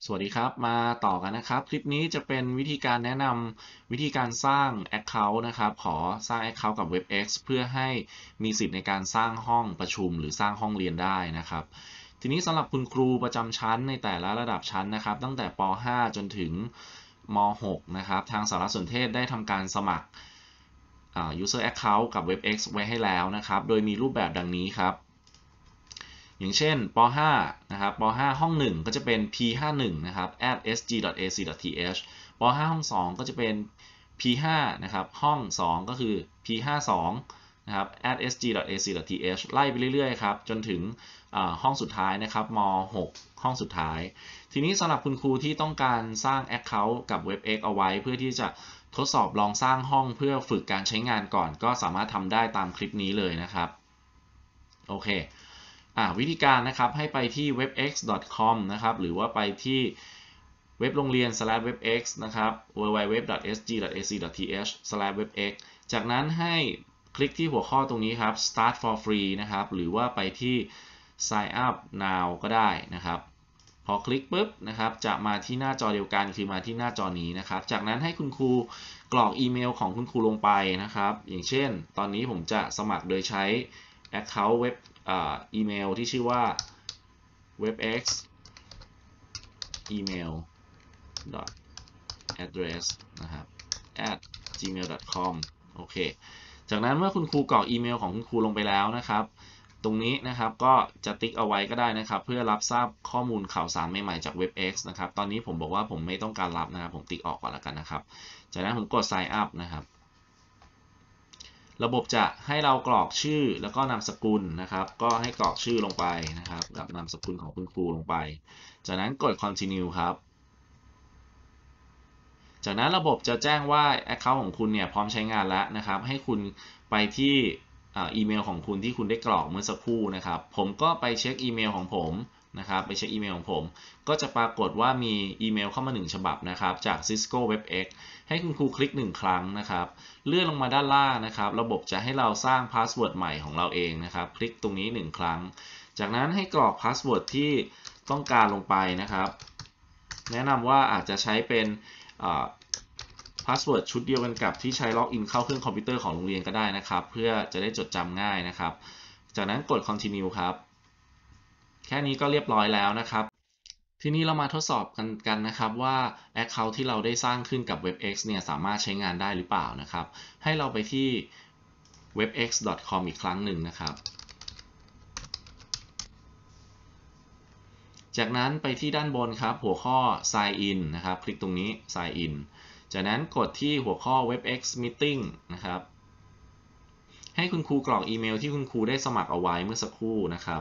สวัสดีครับมาต่อกันนะครับคลิปนี้จะเป็นวิธีการแนะนำวิธีการสร้าง Account นะครับขอสร้าง Account กับ WebEx เพื่อให้มีสิทธิ์ในการสร้างห้องประชุมหรือสร้างห้องเรียนได้นะครับทีนี้สำหรับคุณครูประจำชั้นในแต่ละระดับชั้นนะครับตั้งแต่ป .5 จนถึงม .6 นะครับทางสารสนเทศได้ทำการสมัครuser account กับ WebEx ไว้ให้แล้วนะครับโดยมีรูปแบบดังนี้ครับ อย่างเช่นป .5 นะครับป .5 ห้อง 1 ก็จะเป็น p51 นะครับ @sg.ac.th ป .5 ห้อง 2 ก็จะเป็น p5 นะครับห้อง 2 ก็คือ p52 นะครับ @sg.ac.th ไล่ไปเรื่อยๆครับจนถึงห้องสุดท้ายนะครับม .6 ห้องสุดท้าย ทีนี้สำหรับคุณครูที่ต้องการสร้าง Account กับ WebEx เอาไว้เพื่อที่จะทดสอบลองสร้างห้องเพื่อฝึกการใช้งานก่อนก็สามารถทำได้ตามคลิปนี้เลยนะครับโอเควิธีการนะครับให้ไปที่ webex.com นะครับหรือว่าไปที่เว็บโรงเรียน /webex นะครับ www.sg.ac.th/webex จากนั้นให้คลิกที่หัวข้อตรงนี้ครับ start for free นะครับหรือว่าไปที่ sign up now ก็ได้นะครับพอคลิกปุ๊บนะครับจะมาที่หน้าจอเดียวกันคือมาที่หน้าจอนี้นะครับจากนั้นให้คุณครูกรอกอีเมลของคุณครูลงไปนะครับอย่างเช่นตอนนี้ผมจะสมัครโดยใช้ Account เว็บอีเมลที่ชื่อว่า webex email address นะครับ @gmail.com โอเคจากนั้นเมื่อคุณครูกรอกอีเมลของคุณครูลงไปแล้วนะครับตรงนี้นะครับก็จะติ๊กเอาไว้ก็ได้นะครับเพื่อรับทราบข้อมูลข่าวสารใหม่ๆจาก WebEx นะครับตอนนี้ผมบอกว่าผมไม่ต้องการรับนะครับผมติ๊กออกก่อนแล้วกันนะครับจากนั้นผมกด sign up นะครับระบบจะให้เรากรอกชื่อแล้วก็นามสกุลนะครับก็ให้กรอกชื่อลงไปนะครับกับนามสกุลของคุณครูลงไปจากนั้นกด continue ครับจากนั้นระบบจะแจ้งว่า Account ของคุณเนี่ยพร้อมใช้งานแล้วนะครับให้คุณไปที่อีเมลของคุณที่คุณได้กรอกเมื่อสักครู่นะครับผมก็ไปเช็คอีเมลของผมนะครับไปเช็คอีเมลของผมก็จะปรากฏว่ามีอีเมลเข้ามา1ฉบับนะครับจาก Cisco WebEx ให้คุณครูคลิก1ครั้งนะครับเลื่อนลงมาด้านล่างนะครับระบบจะให้เราสร้างพาสเวิร์ดใหม่ของเราเองนะครับคลิกตรงนี้1ครั้งจากนั้นให้กรอกพาสเวิร์ดที่ต้องการลงไปนะครับแนะนำว่าอาจจะใช้เป็นพาสเวิร์ดชุดเดียวกันกับที่ใช้ล็อกอินเข้าเครื่องคอมพิวเตอร์ของโรงเรียนก็ได้นะครับเพื่อจะได้จดจำง่ายนะครับจากนั้นกด continue ครับแค่นี้ก็เรียบร้อยแล้วนะครับทีนี้เรามาทดสอบกันนะครับว่า Account ที่เราได้สร้างขึ้นกับ WebEx เนี่ยสามารถใช้งานได้หรือเปล่านะครับให้เราไปที่ webex.com อีกครั้งหนึ่งนะครับจากนั้นไปที่ด้านบนครับหัวข้อ sign in นะครับคลิกตรงนี้ sign in จากนั้นกดที่หัวข้อ WebEx Meeting นะครับให้คุณครูกรอกอีเมลที่คุณครูได้สมัครเอาไว้เมื่อสักครู่นะครับ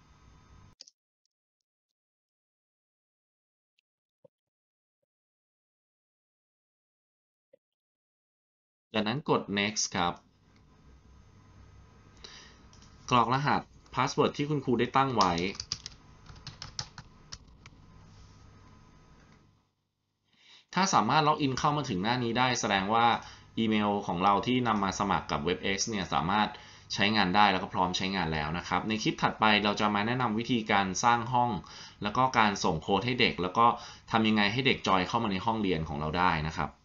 จากนั้นกด next ครับกรอกรหัส password ที่คุณครูได้ตั้งไว้ถ้าสามารถล็อกอินเข้ามาถึงหน้านี้ได้แสดงว่าอีเมลของเราที่นำมาสมัครกับ WebEx เนี่ยสามารถใช้งานได้แล้วก็พร้อมใช้งานแล้วนะครับในคลิปถัดไปเราจะมาแนะนำวิธีการสร้างห้องแล้วก็การส่งโค้ดให้เด็กแล้วก็ทำยังไงให้เด็กจอยเข้ามาในห้องเรียนของเราได้นะครับ